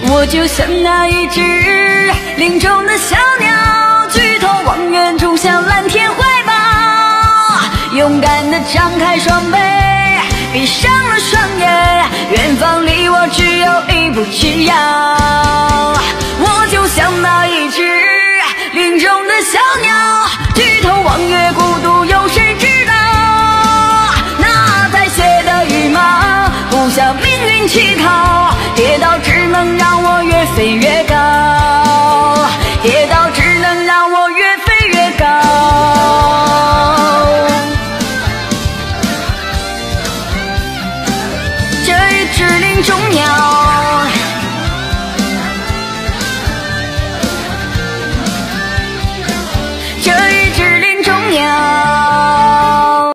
我就像那一只林中的小鸟，举头望远处向蓝天怀抱，勇敢地张开双臂，闭上了双眼，远方离我只有一步之遥。我就像那一只林中的小鸟，举头望月孤独，有谁知道？那带血的羽毛不向命运乞讨，跌倒只能让我越飞越高，跌倒只能让我越飞越高。这一只林中鸟，